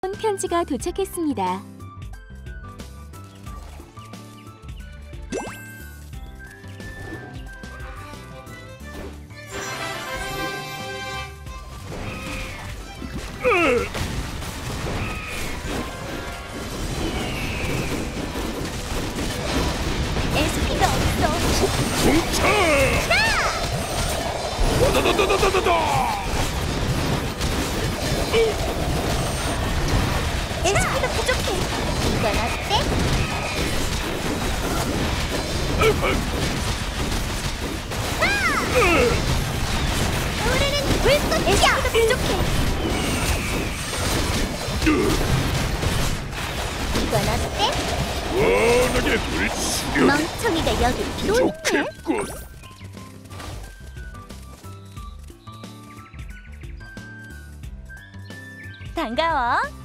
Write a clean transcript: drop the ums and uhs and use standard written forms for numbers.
편지가 도착했습니다. SP가 없어. 공차! 와다다다다다다! SP가 부족해. 이건 어때? 우리는 불꽃이야. SP가 부족해. 이건 어때? 원하게 불치려 멍청이가 여기 들어올게. 좋겠군. 반가워.